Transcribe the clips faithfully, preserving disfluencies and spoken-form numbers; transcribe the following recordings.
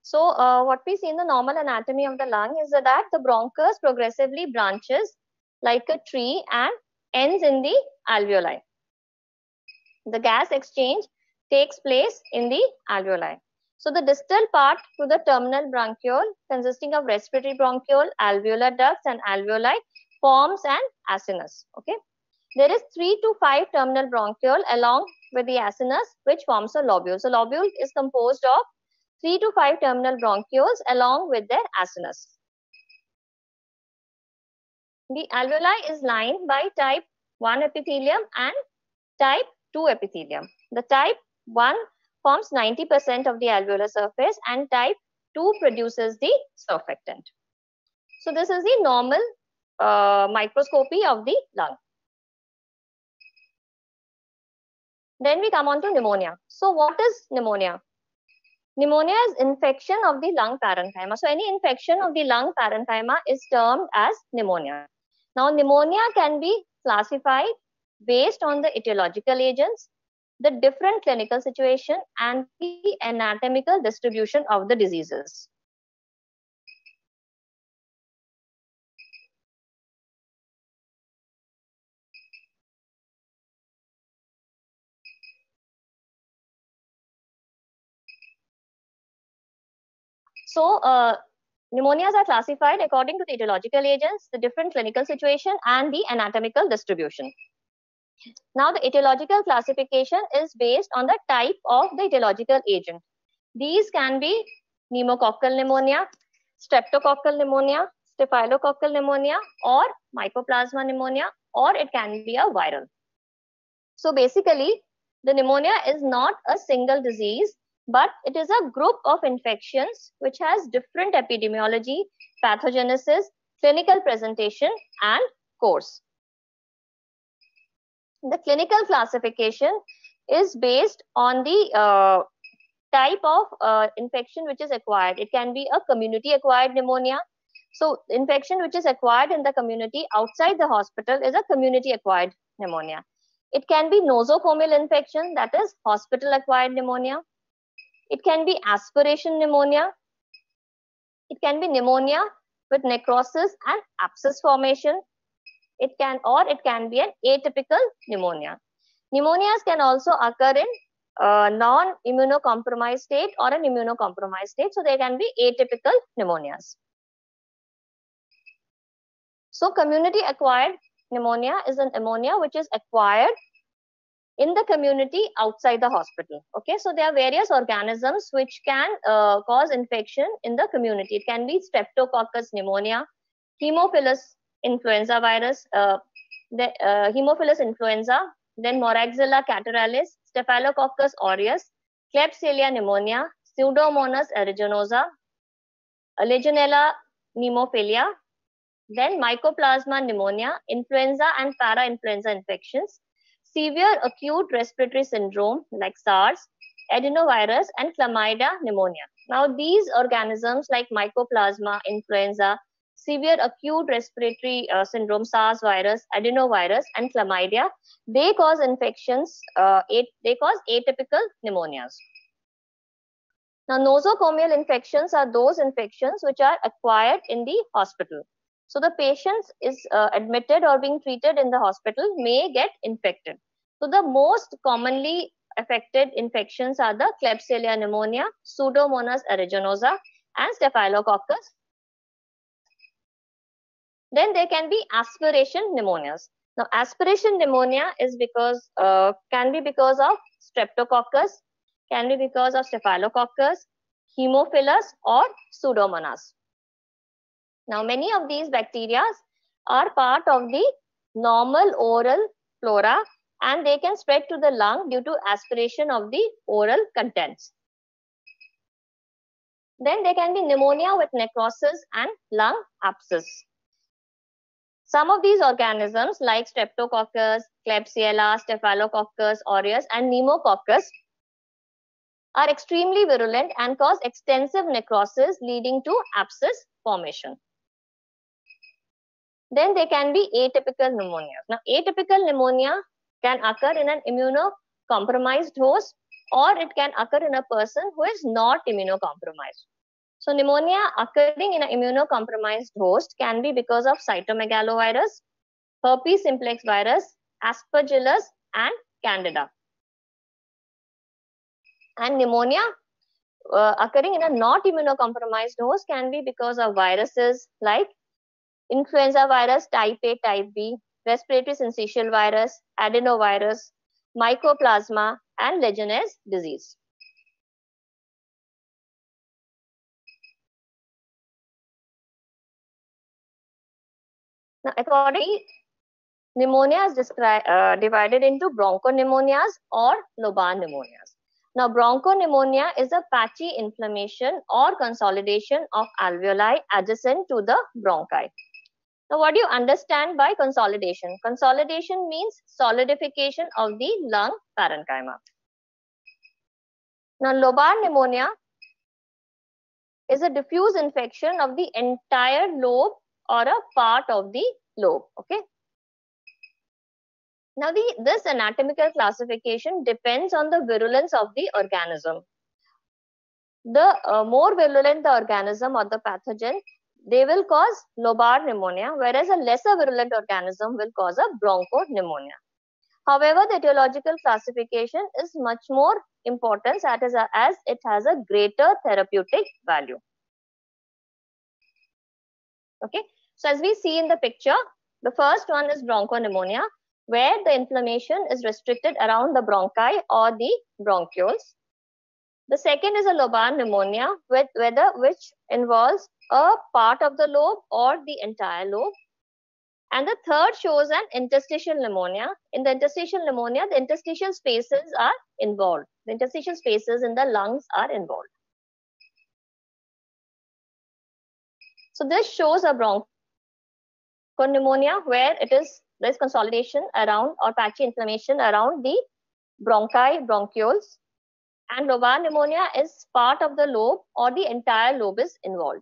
So uh, what we see in the normal anatomy of the lung is that the bronchus progressively branches like a tree and ends in the alveoli. The gas exchange takes place in the alveoli. So the distal part to the terminal bronchiole, consisting of respiratory bronchiole, alveolar ducts and alveoli, forms an acinus. Okay. There is three to five terminal bronchiole along with the acinus, which forms a lobule. So lobule is composed of three to five terminal bronchioles along with their acinus. The alveoli is lined by type one epithelium and type two epithelium. The type one forms ninety percent of the alveolar surface and type two produces the surfactant. So this is the normal uh, microscopy of the lung. Then we come on to pneumonia. So what is pneumonia? Pneumonia is infection of the lung parenchyma. So any infection of the lung parenchyma is termed as pneumonia. Now pneumonia can be classified based on the etiological agents, the different clinical situation and the anatomical distribution of the diseases. So uh, pneumonias are classified according to the etiological agents, the different clinical situation and the anatomical distribution. Now the etiological classification is based on the type of the etiological agent. These can be pneumococcal pneumonia, streptococcal pneumonia, staphylococcal pneumonia or mycoplasma pneumonia, or it can be a viral. So basically the pneumonia is not a single disease, but it is a group of infections which has different epidemiology, pathogenesis, clinical presentation and course. The clinical classification is based on the uh, type of uh, infection which is acquired. It can be a community acquired pneumonia. So infection which is acquired in the community outside the hospital is a community acquired pneumonia. It can be nosocomial infection, that is hospital acquired pneumonia. It can be aspiration pneumonia. It can be pneumonia with necrosis and abscess formation. It can or it can be an atypical pneumonia. Pneumonias can also occur in uh, non-immunocompromised state or an immunocompromised state. So they can be atypical pneumonias. So community acquired pneumonia is an pneumonia which is acquired in the community outside the hospital. Okay, so there are various organisms which can uh, cause infection in the community. It can be Streptococcus pneumonia, Haemophilus influenza virus, uh, the uh, Haemophilus influenza, then Moraxilla catarrhalis, Staphylococcus aureus, Klebsiella pneumonia, Pseudomonas aeruginosa, Legionella pneumophila, then Mycoplasma pneumonia, influenza and para-influenza infections, severe acute respiratory syndrome like SARS, adenovirus and chlamydia pneumonia. Now these organisms like Mycoplasma, influenza, severe acute respiratory uh, syndrome, SARS virus, adenovirus and chlamydia, they cause infections, uh, they cause atypical pneumonias. Now nosocomial infections are those infections which are acquired in the hospital. So the patient is uh, admitted or being treated in the hospital may get infected. So the most commonly affected infections are the Klebsiella pneumonia, Pseudomonas aeruginosa and Staphylococcus. Then there can be aspiration pneumonias. Now aspiration pneumonia is because uh, can be because of Streptococcus, can be because of Staphylococcus, Haemophilus or Pseudomonas. Now, many of these bacteria are part of the normal oral flora and they can spread to the lung due to aspiration of the oral contents. Then there can be pneumonia with necrosis and lung abscess. Some of these organisms like Streptococcus, Klebsiella, Staphylococcus aureus and Pneumococcus are extremely virulent and cause extensive necrosis leading to abscess formation. Then there can be atypical pneumonia. Now, atypical pneumonia can occur in an immunocompromised host or it can occur in a person who is not immunocompromised. So pneumonia occurring in an immunocompromised host can be because of cytomegalovirus, herpes simplex virus, aspergillus, and candida. And pneumonia uh, occurring in a not immunocompromised host can be because of viruses like influenza virus type A, type B, respiratory syncytial virus, adenovirus, mycoplasma, and Legionnaires disease. Now, accordingly, pneumonia is described, uh, divided into bronchopneumonias or lobar pneumonias. Now, bronchopneumonia is a patchy inflammation or consolidation of alveoli adjacent to the bronchi. Now, what do you understand by consolidation? Consolidation means solidification of the lung parenchyma. Now, lobar pneumonia is a diffuse infection of the entire lobe or a part of the lobe. Okay. Now, the, this anatomical classification depends on the virulence of the organism. The uh, more virulent the organism or the pathogen, they will cause lobar pneumonia, whereas a lesser virulent organism will cause a bronchopneumonia. However, the etiological classification is much more important as it has a greater therapeutic value. Okay, so as we see in the picture, the first one is bronchopneumonia, where the inflammation is restricted around the bronchi or the bronchioles. The second is a lobar pneumonia, with whether which involves a part of the lobe or the entire lobe. And the third shows an interstitial pneumonia. In the interstitial pneumonia, the interstitial spaces are involved. The interstitial spaces in the lungs are involved. So this shows a bronchopneumonia where it is there is consolidation around or patchy inflammation around the bronchi, bronchioles. And lobar pneumonia is part of the lobe or the entire lobe is involved.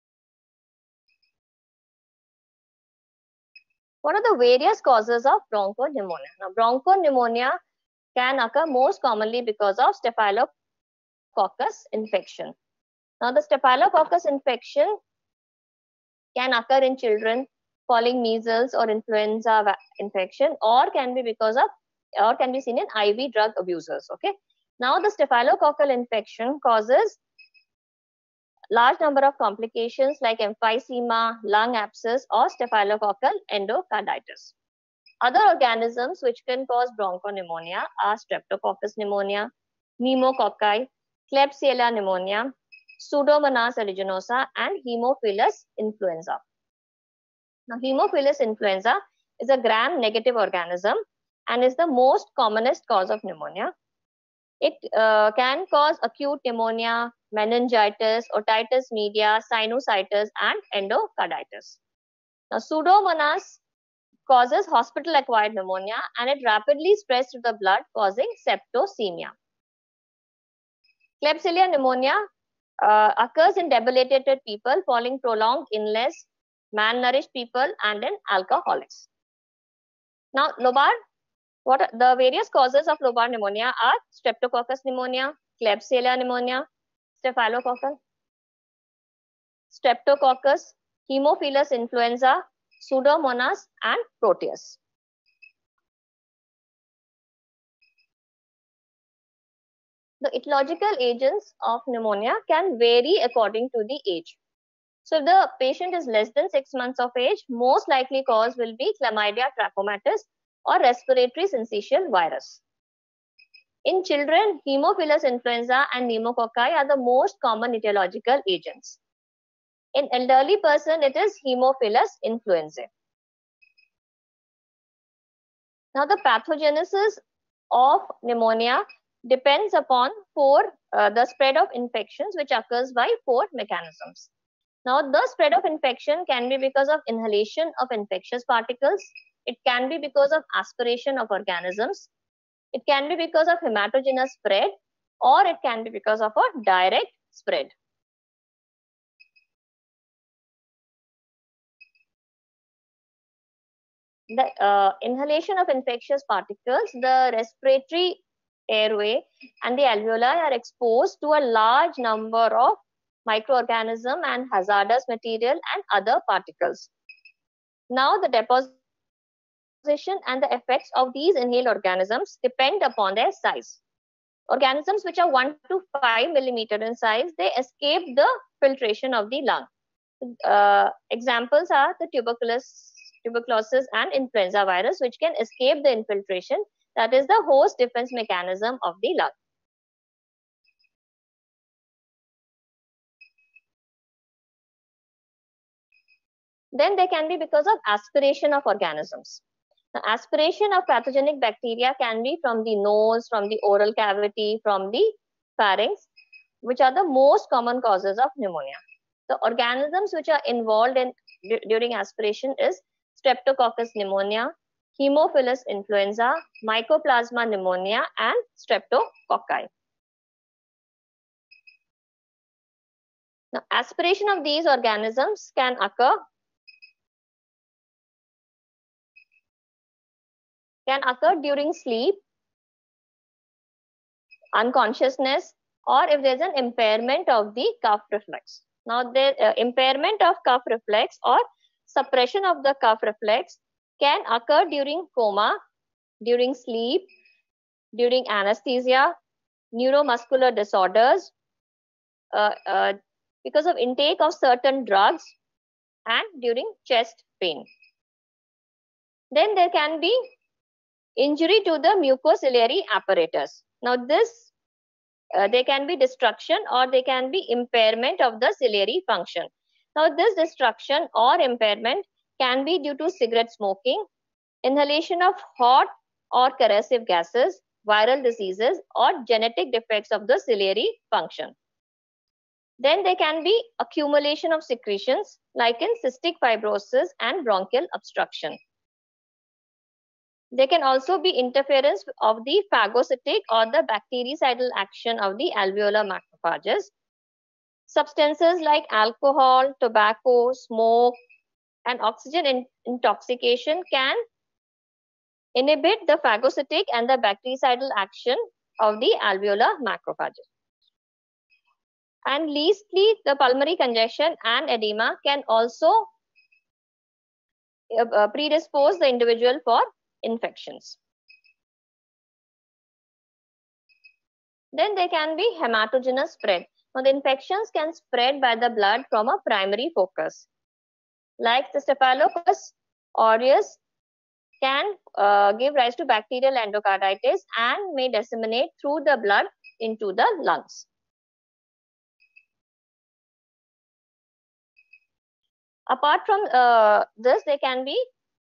What are the various causes of bronchopneumonia? Now, bronchopneumonia can occur most commonly because of Staphylococcus infection. Now, the Staphylococcus infection can occur in children following measles or influenza infection, or can be because of, or can be seen in I V drug abusers. Okay. Now, the staphylococcal infection causes large number of complications like emphysema, lung abscess, or staphylococcal endocarditis. Other organisms which can cause bronchopneumonia are Streptococcus pneumonia, pneumococci, Klebsiella pneumonia, Pseudomonas aeruginosa, and Haemophilus influenza. Now, Haemophilus influenza is a gram-negative organism and is the most commonest cause of pneumonia. It uh, can cause acute pneumonia, meningitis, otitis media, sinusitis, and endocarditis. Now, Pseudomonas causes hospital-acquired pneumonia and it rapidly spreads to the blood, causing septicemia. Klebsiella pneumonia uh, occurs in debilitated people following prolonged illness, malnourished people, and in alcoholics. Now, lobar, what are the various causes of lobar pneumonia are Streptococcus pneumonia, Klebsiella pneumonia, Staphylococcal, Streptococcus, Haemophilus influenza, Pseudomonas, and Proteus. The etiological agents of pneumonia can vary according to the age. So if the patient is less than six months of age, most likely cause will be Chlamydia trachomatis or respiratory syncytial virus. In children, Haemophilus influenza and pneumococci are the most common etiological agents. In elderly person, it is Haemophilus influenzae. Now, the pathogenesis of pneumonia depends upon four, uh, the spread of infections which occurs by four mechanisms. Now, the spread of infection can be because of inhalation of infectious particles. It can be because of aspiration of organisms. It can be because of hematogenous spread, or it can be because of a direct spread. The uh, inhalation of infectious particles, the respiratory airway and the alveoli are exposed to a large number of microorganism and hazardous material and other particles. Now, the deposition and the effects of these inhaled organisms depend upon their size. Organisms which are one to five millimeter in size, they escape the filtration of the lung. Uh, examples are the tuberculosis, tuberculosis and influenza virus, which can escape the infiltration. That is the host defense mechanism of the lung. Then they can be because of aspiration of organisms. The aspiration of pathogenic bacteria can be from the nose, from the oral cavity, from the pharynx, which are the most common causes of pneumonia. The organisms which are involved in during aspiration is Streptococcus pneumonia, Haemophilus influenza, Mycoplasma pneumonia, and Streptococci. Now, aspiration of these organisms can occur can occur during sleep, unconsciousness, or if there is an impairment of the cough reflex. Now, the uh, impairment of cough reflex or suppression of the cough reflex can occur during coma, during sleep, during anesthesia, neuromuscular disorders, uh, uh, because of intake of certain drugs, and during chest pain. Then there can be injury to the mucociliary apparatus. Now, this uh, there can be destruction or there can be impairment of the ciliary function. Now, this destruction or impairment can be due to cigarette smoking, inhalation of hot or corrosive gases, viral diseases, or genetic defects of the ciliary function. Then there can be accumulation of secretions like in cystic fibrosis and bronchial obstruction. There can also be interference of the phagocytic or the bactericidal action of the alveolar macrophages. Substances like alcohol, tobacco, smoke, and oxygen in intoxication can inhibit the phagocytic and the bactericidal action of the alveolar macrophages. And lastly, the pulmonary congestion and edema can also uh, predispose the individual for infections. Then there can be hematogenous spread. Now, the infections can spread by the blood from a primary focus. Like the Staphylococcus aureus can uh, give rise to bacterial endocarditis and may disseminate through the blood into the lungs. Apart from uh, this, there can be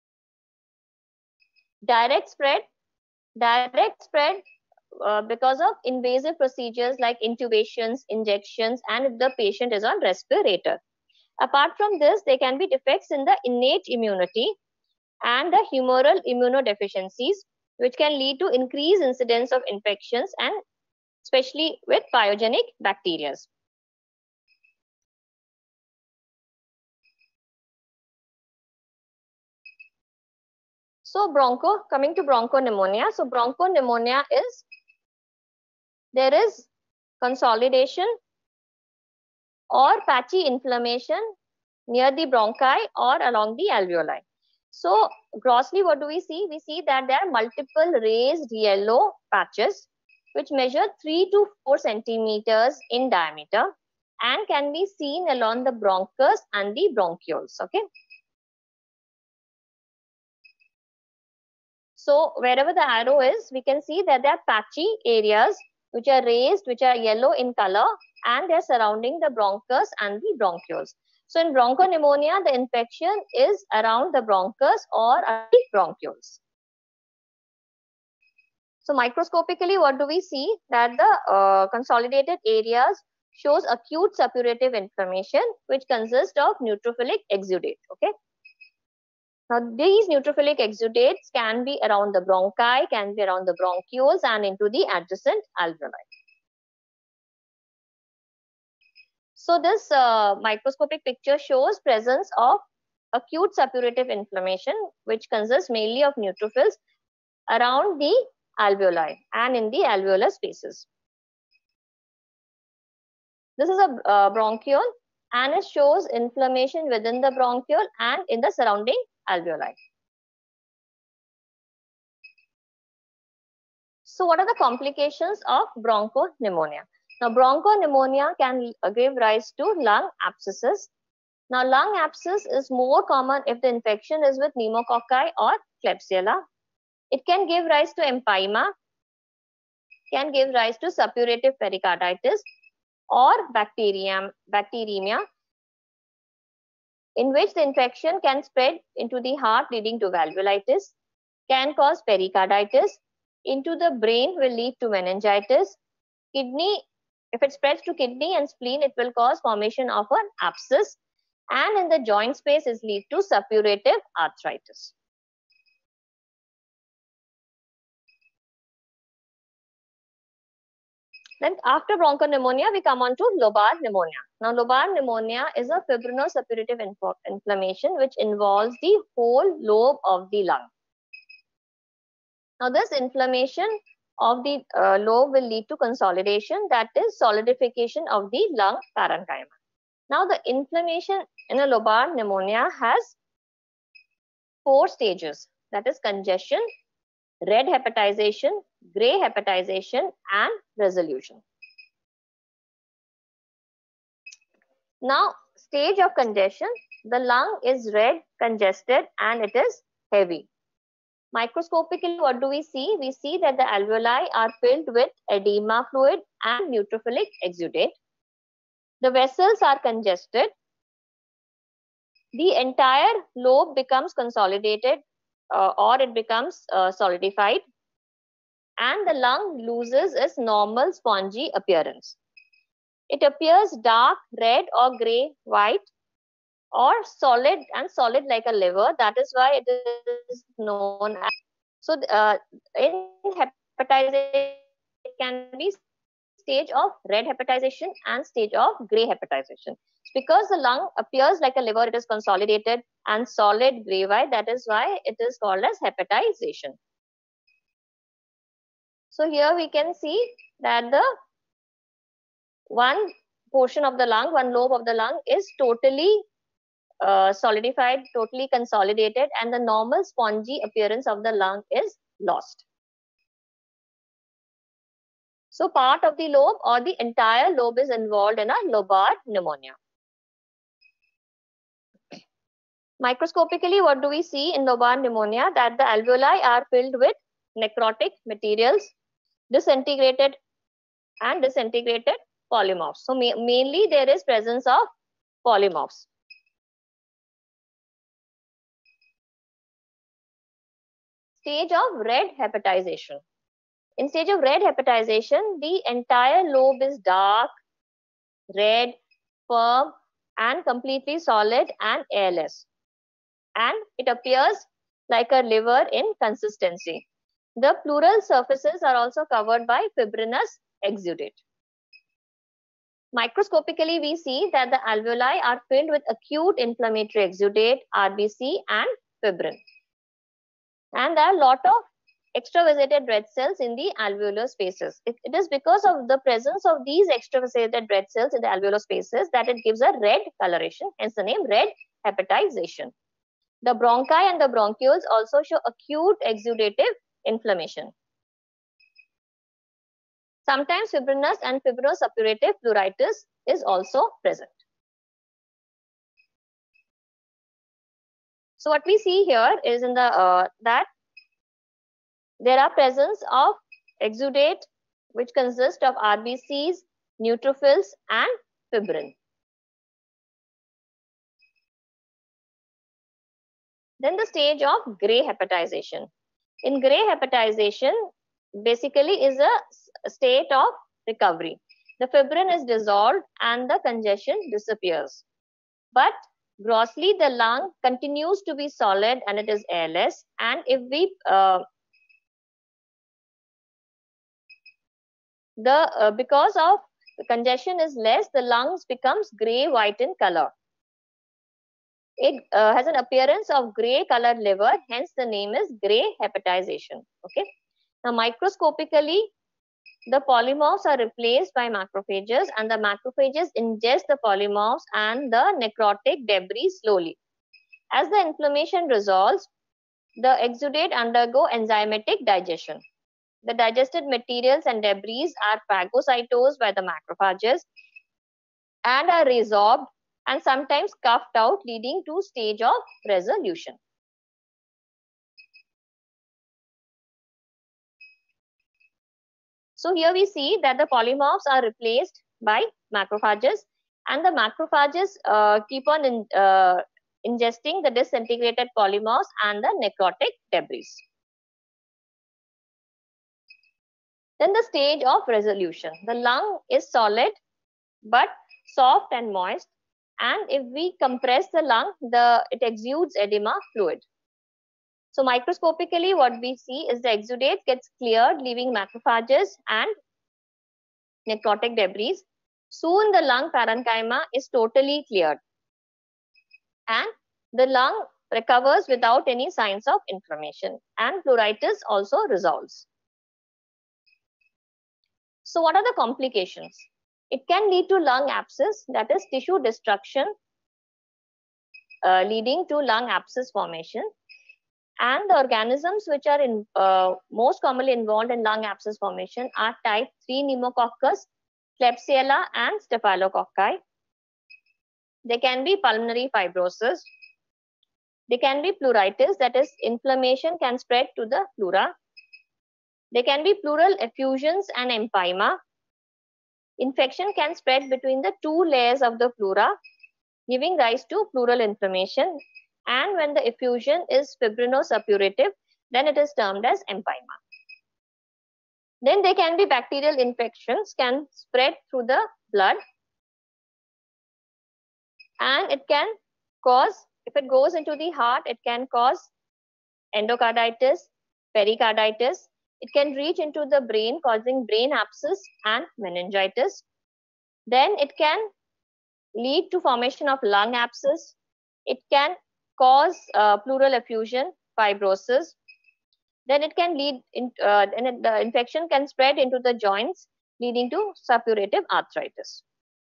direct spread. Direct spread uh, because of invasive procedures like intubations, injections, and if the patient is on respirator. Apart from this, there can be defects in the innate immunity and the humoral immunodeficiencies, which can lead to increased incidence of infections and especially with pyogenic bacteria. So broncho, coming to bronchopneumonia. So bronchopneumonia is, there is consolidation or patchy inflammation near the bronchi or along the alveoli. So grossly, what do we see? We see that there are multiple raised yellow patches which measure three to four centimeters in diameter and can be seen along the bronchus and the bronchioles. Okay. So wherever the arrow is, we can see that there are patchy areas which are raised, which are yellow in color, and they're surrounding the bronchus and the bronchioles. So in bronchopneumonia, the infection is around the bronchus or the bronchioles. So microscopically, what do we see? That the uh, consolidated areas shows acute suppurative inflammation, which consists of neutrophilic exudate. Okay. Now, these neutrophilic exudates can be around the bronchi, can be around the bronchioles and into the adjacent alveoli. So, this uh, microscopic picture shows presence of acute suppurative inflammation, which consists mainly of neutrophils around the alveoli and in the alveolar spaces. This is a uh, bronchiole, and it shows inflammation within the bronchiole and in the surrounding alveoli. So what are the complications of bronchopneumonia? Now, bronchopneumonia can give rise to lung abscesses. Now, lung abscess is more common if the infection is with pneumococci or Klebsiella. It can give rise to empyema, can give rise to suppurative pericarditis or bacterium, bacteremia, in which the infection can spread into the heart leading to valvulitis, can cause pericarditis, into the brain will lead to meningitis, kidney, if it spreads to kidney and spleen, it will cause formation of an abscess, and in the joint space is lead to suppurative arthritis. Then after bronchopneumonia, we come on to lobar pneumonia. Now, lobar pneumonia is a fibrinosuppurative inflammation which involves the whole lobe of the lung. Now, this inflammation of the uh, lobe will lead to consolidation, that is solidification of the lung parenchyma. Now, the inflammation in a lobar pneumonia has four stages, that is congestion, red hepatization, gray hepatization, and resolution. Now, stage of congestion, the lung is red, congested, and it is heavy. Microscopically, what do we see? We see that the alveoli are filled with edema fluid and neutrophilic exudate. The vessels are congested. The entire lobe becomes consolidated uh, or it becomes uh, solidified, and the lung loses its normal spongy appearance. It appears dark, red or gray, white, or solid and solid like a liver. That is why it is known as. So, uh, in hepatization, it can be stage of red hepatization and stage of gray hepatization. Because the lung appears like a liver, it is consolidated and solid gray white. That is why it is called as hepatization. So here we can see that the one portion of the lung, one lobe of the lung is totally uh, solidified, totally consolidated, and the normal spongy appearance of the lung is lost. So part of the lobe or the entire lobe is involved in a lobar pneumonia. Microscopically, what do we see in lobar pneumonia? That the alveoli are filled with necrotic materials, disintegrated and disintegrated polymorphs. So ma mainly there is presence of polymorphs. Stage of red hepatization. In stage of red hepatization, the entire lobe is dark, red, firm, and completely solid and airless. And it appears like a liver in consistency. The pleural surfaces are also covered by fibrinous exudate. Microscopically, we see that the alveoli are filled with acute inflammatory exudate, R B C, and fibrin. And there are a lot of extravasated red cells in the alveolar spaces. It, it is because of the presence of these extravasated red cells in the alveolar spaces that it gives a red coloration, hence the name red hepatization. The bronchi and the bronchioles also show acute exudative inflammation. Sometimes fibrinous and fibrinosuppurative pleuritis is also present. So what we see here is in the uh, that there are presence of exudate which consist of R B Cs, neutrophils, and fibrin. Then the stage of gray hepatization. In gray hepatization, basically is a state of recovery. The fibrin is dissolved and the congestion disappears. But grossly, the lung continues to be solid and it is airless. And if we uh, the uh, because of the congestion is less, the lungs becomes gray white in color. It uh, has an appearance of gray colored liver, hence the name is gray hepatization. Okay. Now, microscopically, the polymorphs are replaced by macrophages, and the macrophages ingest the polymorphs and the necrotic debris slowly. As the inflammation resolves, the exudate undergo enzymatic digestion. The digested materials and debris are phagocytosed by the macrophages and are resorbed and sometimes coughed out, leading to stage of resolution. So here we see that the polymorphs are replaced by macrophages, and the macrophages uh, keep on in, uh, ingesting the disintegrated polymorphs and the necrotic debris. Then the stage of resolution. The lung is solid but soft and moist, and if we compress the lung, the it exudes edema fluid. So microscopically, what we see is the exudate gets cleared, leaving macrophages and necrotic debris. Soon the lung parenchyma is totally cleared, and the lung recovers without any signs of inflammation, and pleuritis also resolves. So what are the complications? It can lead to lung abscess, that is tissue destruction, uh, leading to lung abscess formation. And the organisms which are in, uh, most commonly involved in lung abscess formation are type three pneumococcus, Klebsiella, and staphylococci. They can be pulmonary fibrosis. They can be pleuritis, that is inflammation can spread to the pleura. They can be pleural effusions and empyema. Infection can spread between the two layers of the pleura, giving rise to pleural inflammation. And when the effusion is fibrinosuppurative, then it is termed as empyema. Then there can be bacterial infections, can spread through the blood, and it can cause, if it goes into the heart, it can cause endocarditis, pericarditis. It can reach into the brain, causing brain abscess and meningitis. Then it can lead to formation of lung abscess. It can cause uh, pleural effusion, fibrosis. Then it can lead, in, uh, then it, the infection can spread into the joints, leading to suppurative arthritis.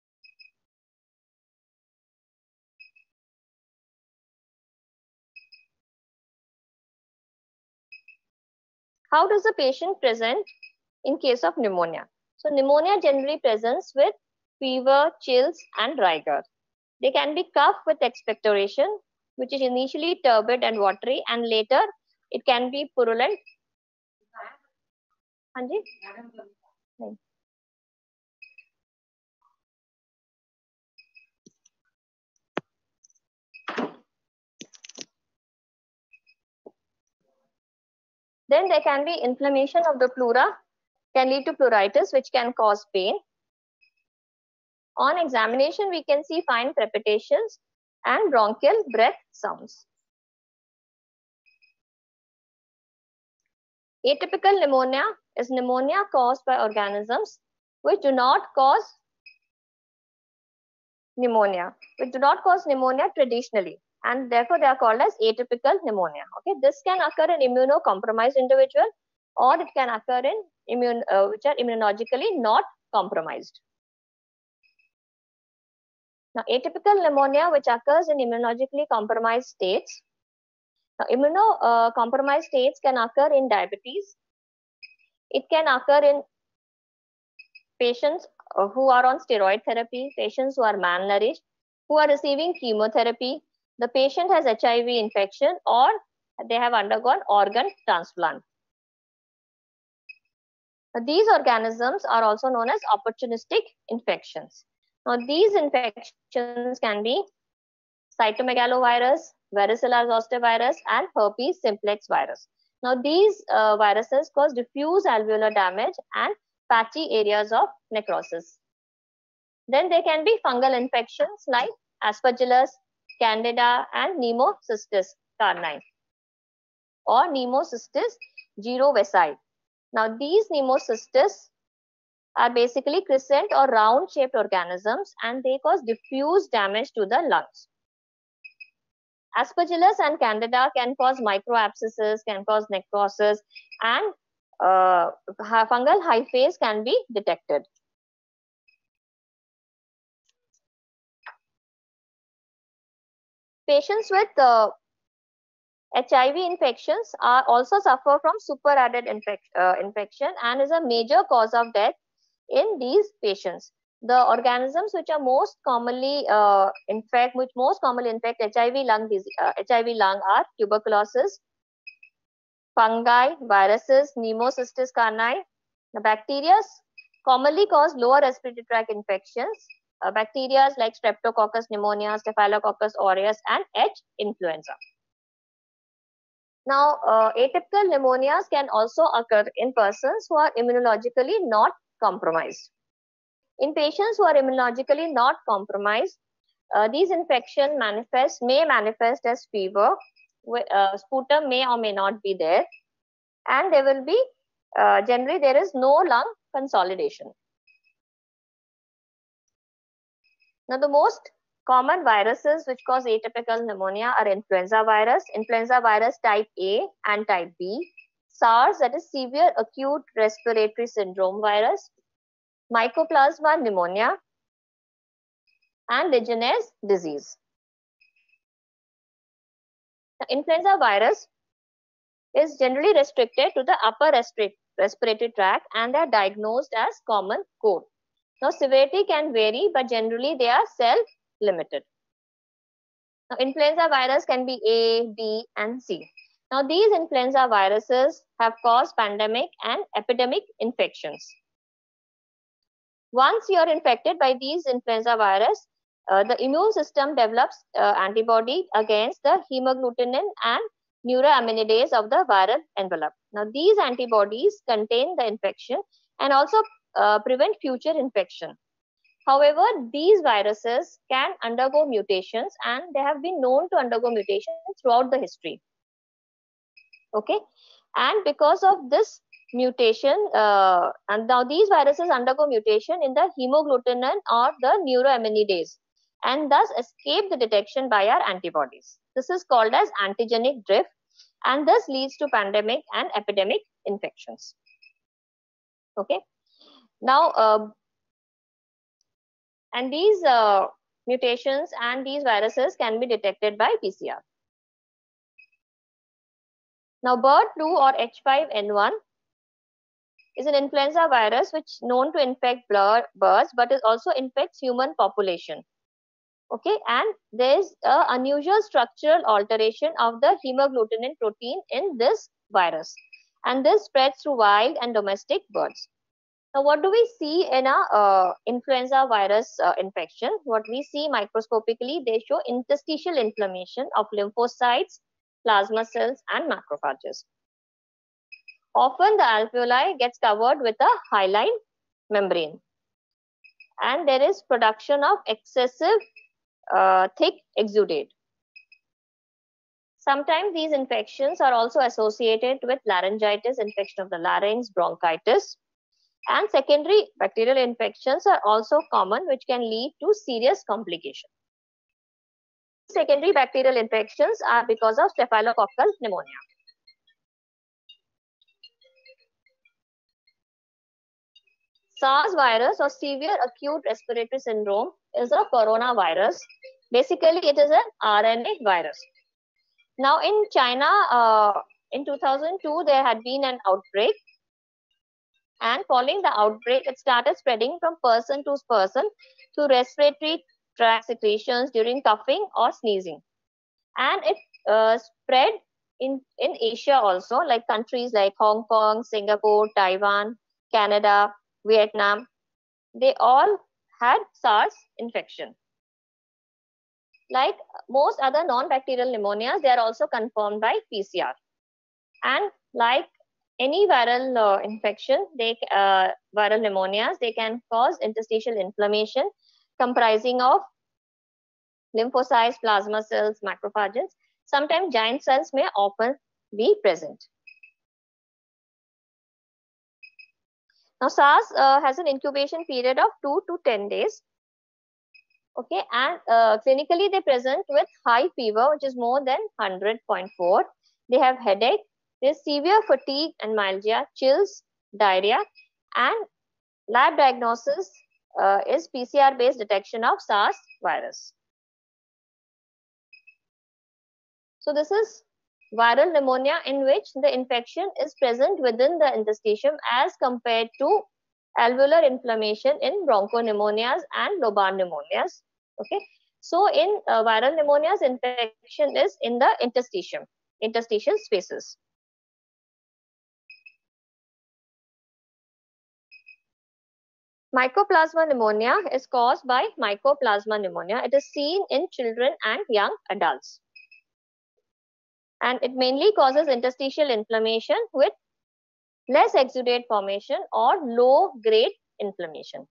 How does the patient present in case of pneumonia? So pneumonia generally presents with fever, chills, and rigor. They can be cough with expectoration, which is initially turbid and watery, and later it can be purulent. Anji? No. Then there can be inflammation of the pleura, can lead to pleuritis, which can cause pain. On examination, we can see fine crepitations and bronchial breath sounds. Atypical pneumonia is pneumonia caused by organisms which do not cause pneumonia, which do not cause pneumonia traditionally, and therefore they are called as atypical pneumonia. Okay, this can occur in immunocompromised individual, or it can occur in immune uh, which are immunologically not compromised. Now, atypical pneumonia which occurs in immunologically compromised states. Now, immunocompromised uh, states can occur in diabetes. It can occur in patients uh, who are on steroid therapy, patients who are malnourished, who are receiving chemotherapy. The patient has H I V infection, or they have undergone organ transplant. Now, these organisms are also known as opportunistic infections. Now, these infections can be cytomegalovirus, varicella zoster virus, and herpes simplex virus. Now, these uh, viruses cause diffuse alveolar damage and patchy areas of necrosis. Then there can be fungal infections like Aspergillus, Candida, and Pneumocystis carni, or Pneumocystis girovesi. Now, these Pneumocystis are basically crescent or round shaped organisms, and they cause diffuse damage to the lungs. Aspergillus and Candida can cause microabscesses, can cause necrosis, and uh, fungal hyphae can be detected. Patients with uh, H I V infections are also suffer from superadded infec uh, infection and is a major cause of death in these patients. The organisms which are most commonly uh, infect, which most commonly infect H I V lung disease, uh, H I V lung are tuberculosis, fungi, viruses, Pneumocystis carni. The bacteria commonly cause lower respiratory tract infections. Uh, bacteria like Streptococcus pneumonia, Staphylococcus aureus, and H. influenza. Now, uh, atypical pneumonias can also occur in persons who are immunologically not compromised. In patients who are immunologically not compromised, uh, these infections manifest may manifest as fever. Uh, sputum may or may not be there, and there will be uh, generally there is no lung consolidation. Now, the most common viruses which cause atypical pneumonia are influenza virus, influenza virus type A and type B, SARS, that is severe acute respiratory syndrome virus, Mycoplasma pneumonia, and Legionnaires disease. The influenza virus is generally restricted to the upper respiratory tract and they are diagnosed as common cold. Now, severity can vary, but generally they are self-limited. Now, influenza virus can be A, B, and C. Now, these influenza viruses have caused pandemic and epidemic infections. Once you are infected by these influenza virus, uh, the immune system develops uh, antibody against the hemagglutinin and neuraminidase of the viral envelope. Now, these antibodies contain the infection and also uh, prevent future infection. However, these viruses can undergo mutations and they have been known to undergo mutations throughout the history. Okay, and because of this mutation, uh, and now these viruses undergo mutation in the hemagglutinin or the neuraminidase and thus escape the detection by our antibodies. This is called as antigenic drift and this leads to pandemic and epidemic infections. Okay, now uh, and these uh, mutations and these viruses can be detected by P C R. Now, bird flu or H five N one is an influenza virus which is known to infect birds, but it also infects human population. Okay, and there is an unusual structural alteration of the hemagglutinin protein in this virus, and this spreads through wild and domestic birds. Now, what do we see in a uh, influenza virus uh, infection? What we see microscopically, they show interstitial inflammation of lymphocytes, plasma cells, and macrophages. Often, the alveoli gets covered with a hyaline membrane, and there is production of excessive uh, thick exudate. Sometimes these infections are also associated with laryngitis, infection of the larynx, bronchitis. And secondary bacterial infections are also common, which can lead to serious complications. Secondary bacterial infections are because of staphylococcal pneumonia. SARS virus or severe acute respiratory syndrome is a coronavirus. Basically, it is an R N A virus. Now, in China, uh, in two thousand two, there had been an outbreak. And following the outbreak, it started spreading from person to person through respiratory tract secretions during coughing or sneezing. And it uh, spread in, in Asia also, like countries like Hong Kong, Singapore, Taiwan, Canada, Vietnam. They all had SARS infection. Like most other non-bacterial pneumonias, they are also confirmed by P C R. And like any viral uh, infection, they uh, viral pneumonias, they can cause interstitial inflammation comprising of lymphocytes, plasma cells, macrophages. Sometimes giant cells may often be present. Now, SARS uh, has an incubation period of two to ten days. Okay, and uh, clinically they present with high fever, which is more than one hundred point four. They have headache, There's severe fatigue and myalgia, chills, diarrhea, and lab diagnosis uh, is P C R-based detection of SARS virus. So this is viral pneumonia in which the infection is present within the interstitium as compared to alveolar inflammation in bronchopneumonias and lobar pneumonias. Okay, so in uh, viral pneumonias, infection is in the interstitium, interstitial spaces. Mycoplasma pneumonia is caused by Mycoplasma pneumonia. It is seen in children and young adults. And it mainly causes interstitial inflammation with less exudate formation or low grade inflammation.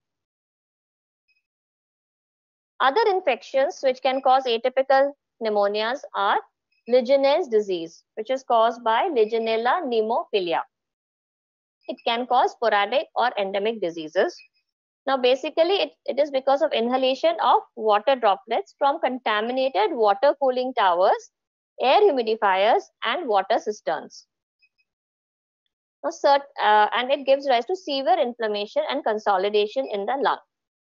Other infections which can cause atypical pneumonias are Legionnaires disease, which is caused by Legionella pneumophila. It can cause sporadic or endemic diseases. Now, basically, it, it is because of inhalation of water droplets from contaminated water cooling towers, air humidifiers, and water cisterns. Now, cert, uh, and it gives rise to severe inflammation and consolidation in the lung.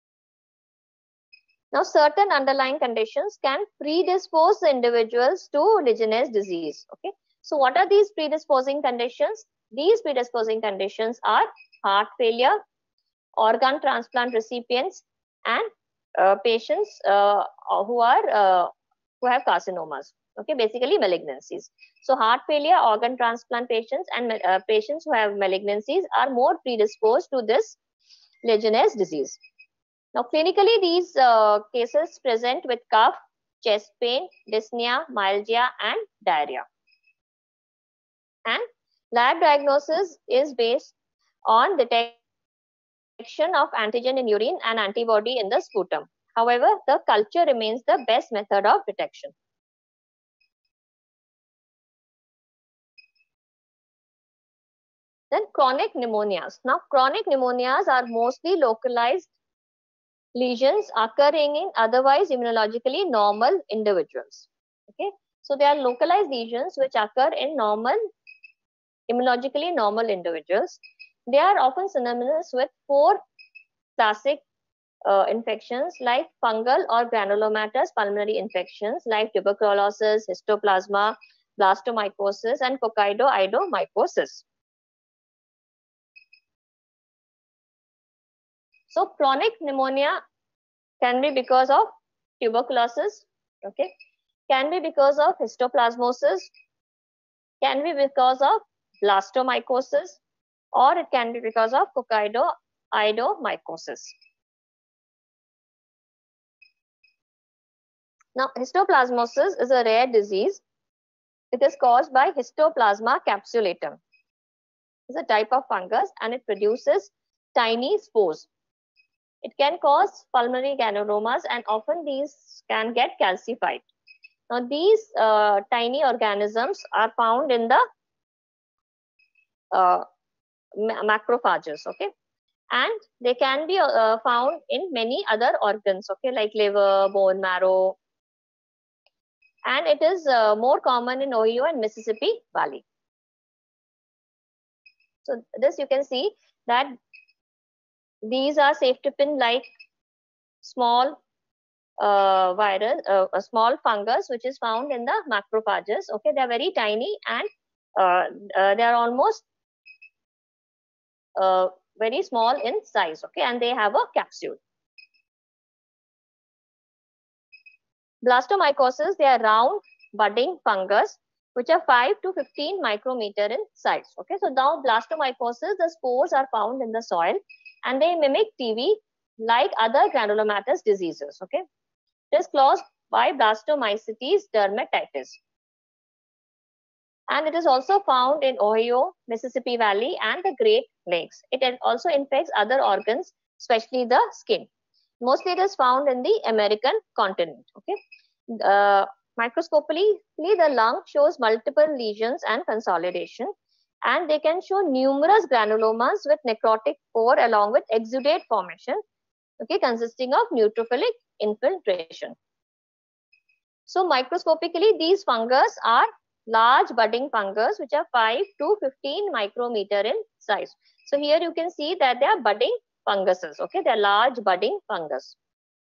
Now, certain underlying conditions can predispose the individuals to Legionnaires disease. Okay, so what are these predisposing conditions? These predisposing conditions are heart failure, organ transplant recipients, and uh, patients uh, who are uh, who have carcinomas. Okay, basically malignancies. So heart failure, organ transplant patients, and uh, patients who have malignancies are more predisposed to this Legionnaires disease. Now, clinically, these uh, cases present with cough, chest pain, dyspnea, myalgia, and diarrhea. And lab diagnosis is based on detection of antigen in urine and antibody in the sputum. However, the culture remains the best method of detection. Then chronic pneumonias. Now, chronic pneumonias are mostly localized lesions occurring in otherwise immunologically normal individuals. Okay, so they are localized lesions which occur in normal, immunologically normal individuals. They are often synonymous with four classic uh, infections like fungal or granulomatous pulmonary infections like tuberculosis, histoplasma, blastomycosis, and coccidioidomycosis. So chronic pneumonia can be because of tuberculosis, okay, can be because of histoplasmosis, can be because of blastomycosis, or it can be because of coccidioidomycosis. Now, histoplasmosis is a rare disease. It is caused by Histoplasma capsulatum. It's a type of fungus and it produces tiny spores. It can cause pulmonary granulomas and often these can get calcified. Now, these uh, tiny organisms are found in the uh, macrophages, okay? And they can be uh, found in many other organs, okay, like liver, bone marrow. And it is uh, more common in Ohio and Mississippi Valley. So this you can see that these are safe-to-pin-like small uh, virus, uh, a small fungus which is found in the macrophages. Okay, they are very tiny and uh, uh, they are almost uh, very small in size. Okay, and they have a capsule. Blastomycosis, they are round budding fungus which are five to fifteen micrometer in size. Okay, so now blastomycosis, the spores are found in the soil and they mimic T B like other granulomatous diseases. Okay, it is caused by Blastomycetes dermatitis. And it is also found in Ohio, Mississippi Valley, and the Great Lakes. It also infects other organs, especially the skin. Mostly it is found in the American continent. Okay, uh, microscopically, the lung shows multiple lesions and consolidation, and they can show numerous granulomas with necrotic core along with exudate formation, okay, consisting of neutrophilic infiltration. So microscopically, these fungus are large budding fungus which are five to fifteen micrometer in size. So here you can see that they are budding funguses. Okay, they are large budding fungus.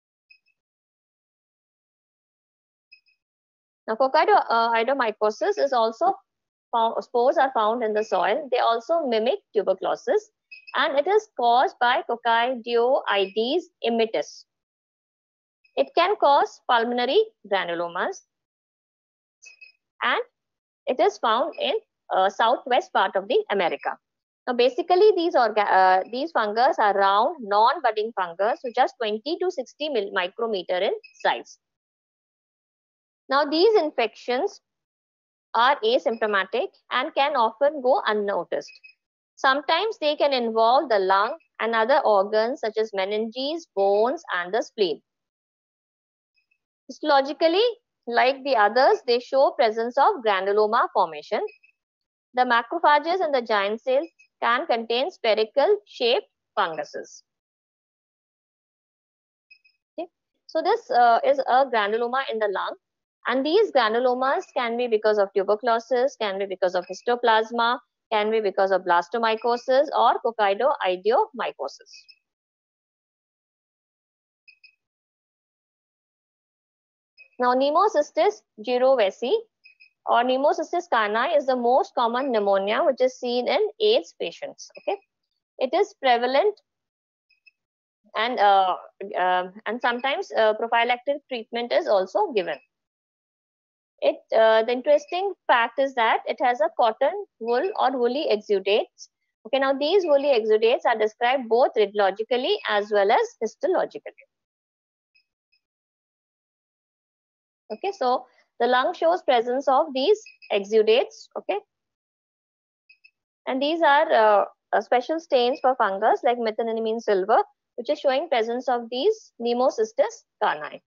Now, coccidioidomycosis is also found, spores are found in the soil. They also mimic tuberculosis, and it is caused by Coccidioides immitis. It can cause pulmonary granulomas, and it is found in uh, southwest part of the America. Now, basically, these orga uh, these fungus are round, non-budding fungus, which are twenty to sixty micrometer in size. Now, these infections are asymptomatic and can often go unnoticed. Sometimes they can involve the lung and other organs such as meninges, bones, and the spleen. Histologically, like the others, they show presence of granuloma formation. The macrophages in the giant cells can contain spherical shaped funguses. Okay. So this uh, is a granuloma in the lung, and these granulomas can be because of tuberculosis, can be because of histoplasma, can be because of blastomycosis or coccidioidomycosis. Now, Pneumocystis jirovecii or Pneumocystis carni is the most common pneumonia which is seen in AIDS patients. Okay, it is prevalent, and uh, uh, and sometimes uh, prophylactic treatment is also given. It uh, the interesting fact is that it has a cotton, wool, or woolly exudates. Okay, now these woolly exudates are described both radiologically as well as histologically. Okay, so the lung shows presence of these exudates. Okay, and these are uh, uh, special stains for fungus like methylenamine silver, which is showing presence of these Pneumocystis carni.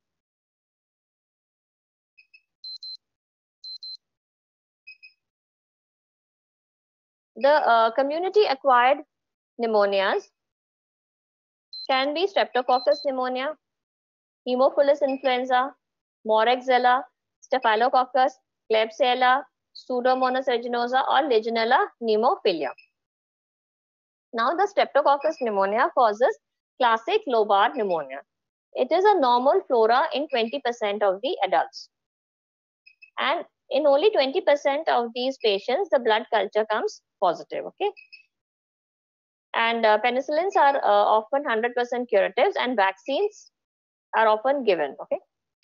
The uh, community acquired pneumonias can be Streptococcus pneumonia, Haemophilus influenza, Moraxella, Staphylococcus, Klebsiella, Pseudomonas aeruginosa, or Legionella pneumophila. Now, the Streptococcus pneumonia causes classic lobar pneumonia. It is a normal flora in twenty percent of the adults. And in only twenty percent of these patients, the blood culture comes positive. Okay. And uh, penicillins are uh, often one hundred percent curatives, and vaccines are often given. Okay.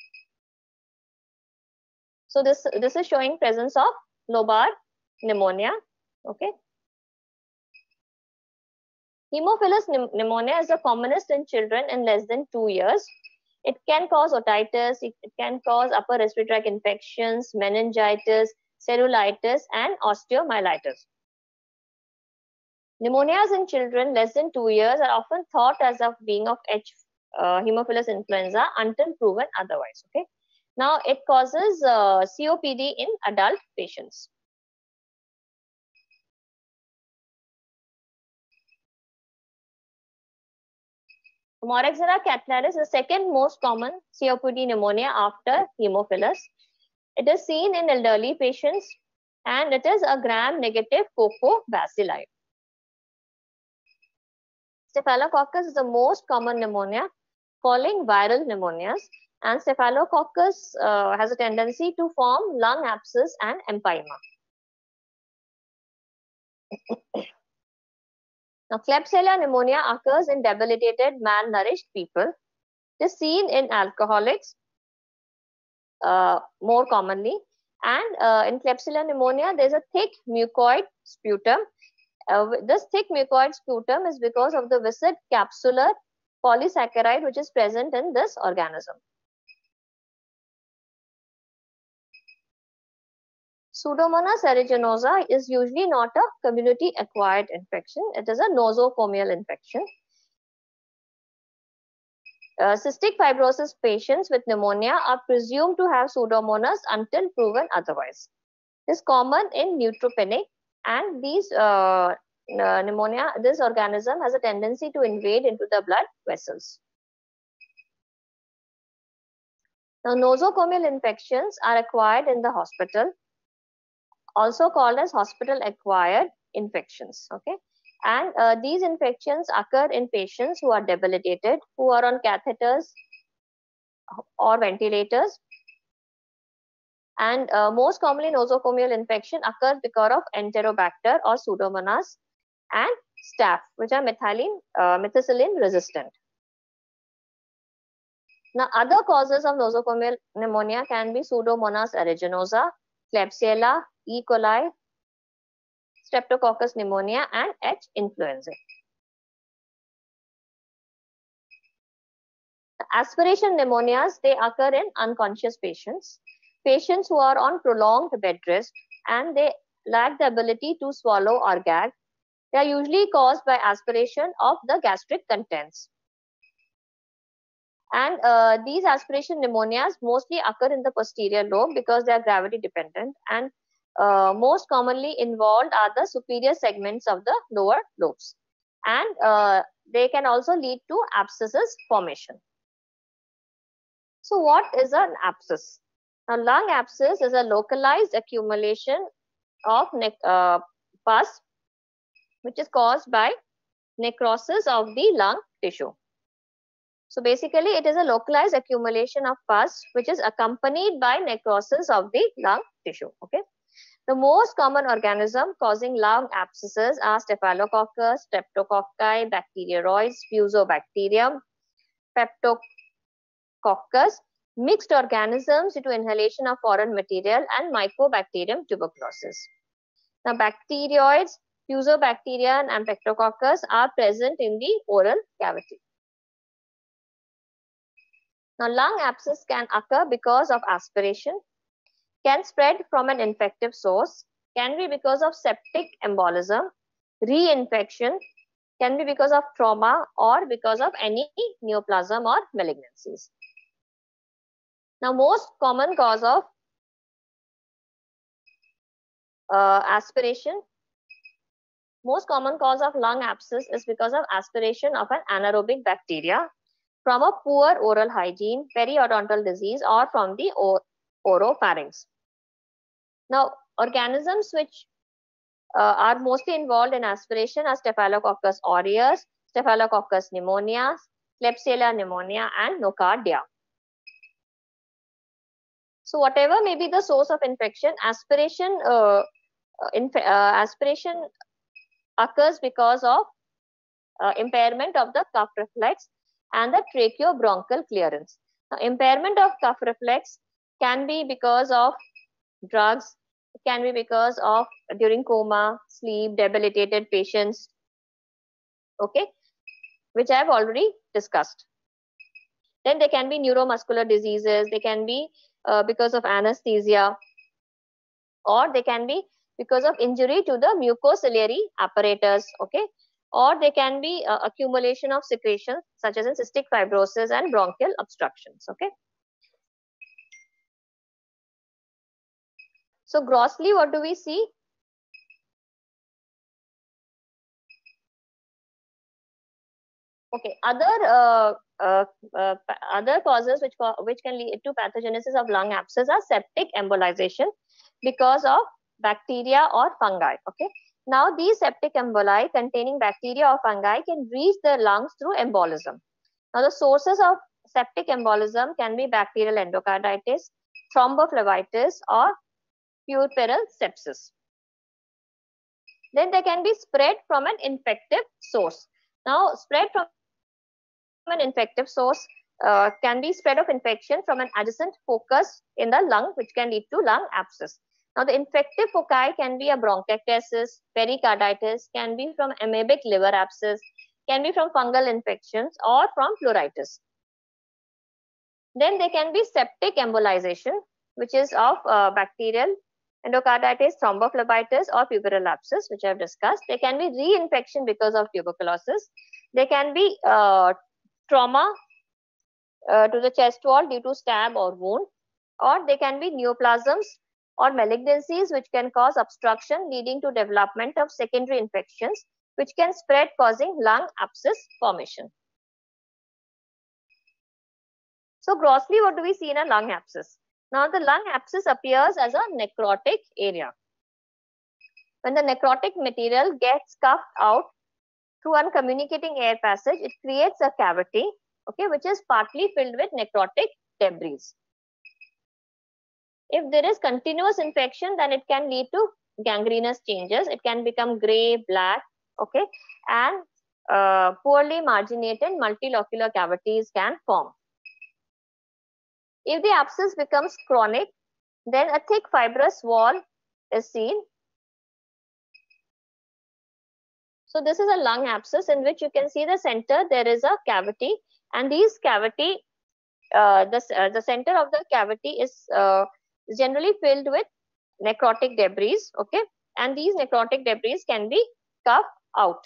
So this, this is showing presence of lobar pneumonia. Okay. Haemophilus pneumonia is the commonest in children in less than two years. It can cause otitis, it, it can cause upper respiratory tract infections, meningitis, cellulitis, and osteomyelitis. Pneumonias in children less than two years are often thought as of being of H, uh, Haemophilus influenza until proven otherwise. Okay. Now, it causes uh, C O P D in adult patients. Moraxella capillaris is the second most common C O P D pneumonia after Haemophilus. It is seen in elderly patients, and it is a gram-negative coccobacilli. Staphylococcus is the most common pneumonia, following viral pneumonias, and Staphylococcus uh, has a tendency to form lung abscess and empyema. Now, Klebsiella pneumonia occurs in debilitated, malnourished people. It is seen in alcoholics uh, more commonly, and uh, in Klebsiella pneumonia, there is a thick mucoid sputum. Uh, this thick mucoid sputum is because of the viscid capsular polysaccharide which is present in this organism. Pseudomonas aeruginosa is usually not a community acquired infection. It is a nosocomial infection. Uh, cystic fibrosis patients with pneumonia are presumed to have Pseudomonas until proven otherwise. It is common in neutropenic, and these uh, pneumonia, this organism has a tendency to invade into the blood vessels. Now, nosocomial infections are acquired in the hospital. also called as hospital-acquired infections. Okay, and uh, these infections occur in patients who are debilitated, who are on catheters or ventilators, and uh, most commonly nosocomial infection occurs because of Enterobacter or Pseudomonas and staph, which are methicillin, uh, methicillin resistant. Now, other causes of nosocomial pneumonia can be Pseudomonas aeruginosa, Klebsiella, E. coli, Streptococcus pneumonia, and H. influenzae. Aspiration pneumonias, they occur in unconscious patients, patients who are on prolonged bed rest and they lack the ability to swallow or gag. They are usually caused by aspiration of the gastric contents. And uh, these aspiration pneumonias mostly occur in the posterior lobe because they are gravity dependent, and uh, most commonly involved are the superior segments of the lower lobes. And uh, they can also lead to abscesses formation. So what is an abscess? Now, lung abscess is a localized accumulation of uh, pus, which is caused by necrosis of the lung tissue. So basically, it is a localized accumulation of pus, which is accompanied by necrosis of the lung tissue. Okay. The most common organism causing lung abscesses are Staphylococcus, Streptococci, Bacteroides, Fusobacterium, Peptococcus, mixed organisms due to inhalation of foreign material, and Mycobacterium tuberculosis. Now, bacteroids, Fusobacterium, and Peptococcus are present in the oral cavity. Now, lung abscess can occur because of aspiration, can spread from an infective source, can be because of septic embolism, reinfection, can be because of trauma, or because of any neoplasm or malignancies. Now, most common cause of uh, aspiration, most common cause of lung abscess is because of aspiration of an anaerobic bacteria from a poor oral hygiene, periodontal disease, or from the oropharynx. Now, organisms which uh, are mostly involved in aspiration are Staphylococcus aureus, Staphylococcus pneumonia, Klebsiella pneumonia, and Nocardia. So, whatever may be the source of infection, aspiration, uh, inf uh, aspiration occurs because of uh, impairment of the cough reflex and the tracheobronchial clearance. Now, impairment of cough reflex can be because of drugs, it can be because of during coma, sleep, debilitated patients, okay, which I have already discussed. Then there can be neuromuscular diseases, they can be uh, because of anesthesia, or they can be because of injury to the mucociliary apparatus, okay, or they can be uh, accumulation of secretions such as in cystic fibrosis and bronchial obstructions, okay. So grossly, what do we see? Okay, other uh, uh, uh, other causes which which can lead to pathogenesis of lung abscess are septic embolization because of bacteria or fungi. Okay, now these septic emboli containing bacteria or fungi can reach the lungs through embolism. Now the sources of septic embolism can be bacterial endocarditis, thrombophlebitis, or puerperal sepsis. Then they can be spread from an infective source. Now spread from an infective source uh, can be spread of infection from an adjacent focus in the lung, which can lead to lung abscess. Now, the infective foci can be a bronchiectasis, pericarditis, can be from amoebic liver abscess, can be from fungal infections, or from pleuritis. Then there can be septic embolization, which is of uh, bacterial endocarditis, thrombophlebitis, or puerperal abscess, which I have discussed. There can be reinfection because of tuberculosis. There can be uh, trauma uh, to the chest wall due to stab or wound, or they can be neoplasms or malignancies which can cause obstruction leading to development of secondary infections which can spread causing lung abscess formation. So grossly, what do we see in a lung abscess? Now the lung abscess appears as a necrotic area. When the necrotic material gets coughed out through uncommunicating air passage, it creates a cavity, okay, which is partly filled with necrotic debris. If there is continuous infection, then it can lead to gangrenous changes. It can become gray, black, okay, and uh, poorly marginated multilocular cavities can form. If the abscess becomes chronic, then a thick fibrous wall is seen. So this is a lung abscess in which you can see the center, there is a cavity, and these cavity, uh, the, uh, the center of the cavity is uh, generally filled with necrotic debris, okay, and these necrotic debris can be coughed out.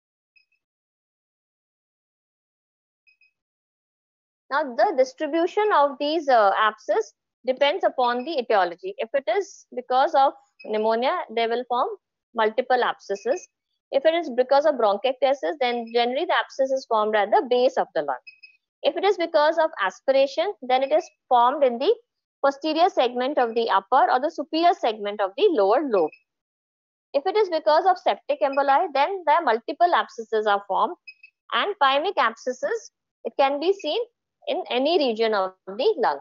Now the distribution of these uh, abscess depends upon the etiology. If it is because of pneumonia, they will form multiple abscesses. If it is because of bronchiectasis, then generally the abscess is formed at the base of the lung. If it is because of aspiration, then it is formed in the posterior segment of the upper or the superior segment of the lower lobe. If it is because of septic emboli, then the multiple abscesses are formed, and pyemic abscesses, it can be seen in any region of the lung.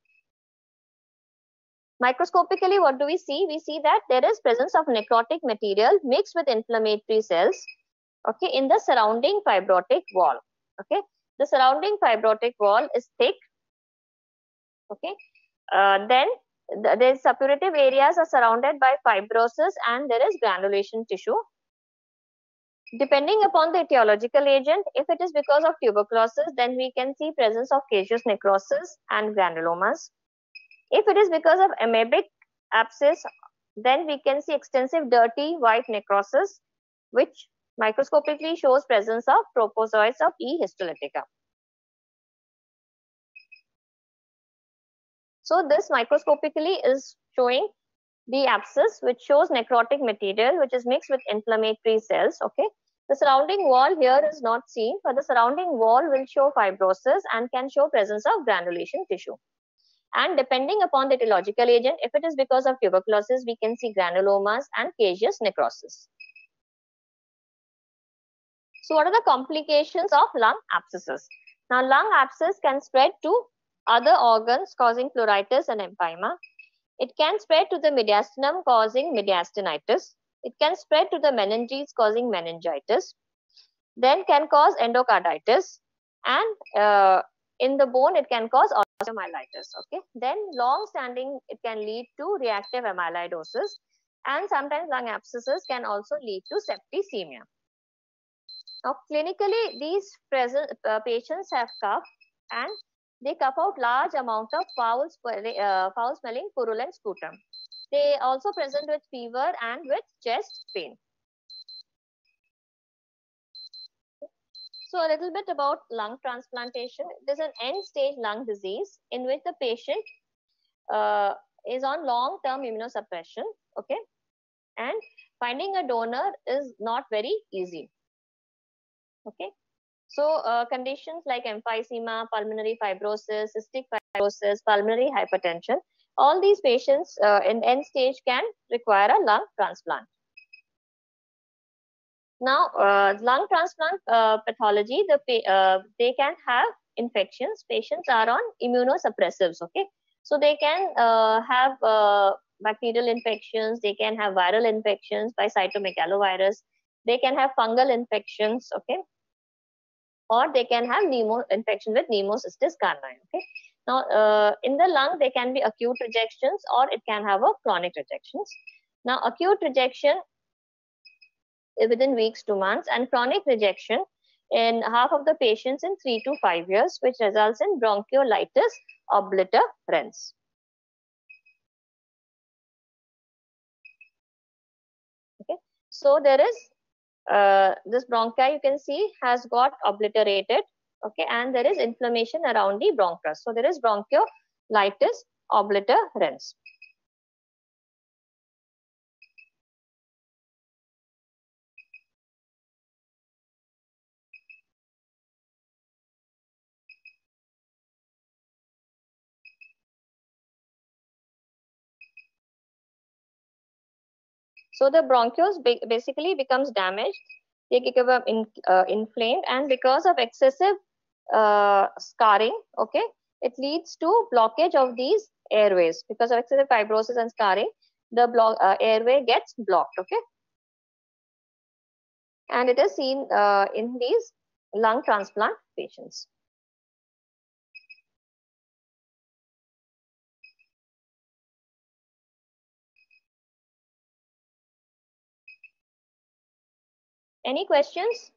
Microscopically, what do we see? We see that there is presence of necrotic material mixed with inflammatory cells, okay, in the surrounding fibrotic wall. Okay, the surrounding fibrotic wall is thick. Okay, uh, then the, the suppurative areas are surrounded by fibrosis and there is granulation tissue. Depending upon the etiological agent, if it is because of tuberculosis, then we can see presence of caseous necrosis and granulomas. If it is because of amoebic abscess, then we can see extensive dirty white necrosis, which microscopically shows presence of propozoids of E. histolytica. So this microscopically is showing the abscess, which shows necrotic material, which is mixed with inflammatory cells. Okay, the surrounding wall here is not seen, but the surrounding wall will show fibrosis and can show presence of granulation tissue. And depending upon the etiological agent, if it is because of tuberculosis, we can see granulomas and caseous necrosis. So what are the complications of lung abscesses? Now, lung abscess can spread to other organs causing pleuritis and empyema. It can spread to the mediastinum causing mediastinitis. It can spread to the meninges causing meningitis. Then can cause endocarditis. And uh, in the bone, it can cause osteomyelitis. Okay. Then long-standing, it can lead to reactive amyloidosis. And sometimes lung abscesses can also lead to septicemia. Now, clinically, these present, uh, patients have cough and they cough out large amount of foul, uh, foul smelling purulent sputum. They also present with fever and with chest pain. So a little bit about lung transplantation. It is an end stage lung disease in which the patient uh, is on long term immunosuppression. Okay, and finding a donor is not very easy. Okay. So uh, conditions like emphysema, pulmonary fibrosis, cystic fibrosis, pulmonary hypertension, all these patients uh, in end stage can require a lung transplant. Now, uh, lung transplant uh, pathology, the uh, they can have infections. Patients are on immunosuppressives, okay? So they can uh, have uh, bacterial infections, they can have viral infections by cytomegalovirus, they can have fungal infections, okay? Or they can have pneumo infection with pneumocystis carni. Okay. Now, uh, in the lung, they can be acute rejections or it can have a chronic rejections. Now, acute rejection within weeks to months and chronic rejection in half of the patients in three to five years, which results in bronchiolitis obliterans. Okay. So, there is uh, this bronchi you can see has got obliterated. Okay, and there is inflammation around the bronchus. So there is bronchiolitis obliterans. So the bronchioles basically becomes damaged, they become in, uh, inflamed, and because of excessive uh, scarring, okay, it leads to blockage of these airways. Because of excessive fibrosis and scarring, the block, uh, airway gets blocked, okay. And it is seen uh, in these lung transplant patients. Any questions?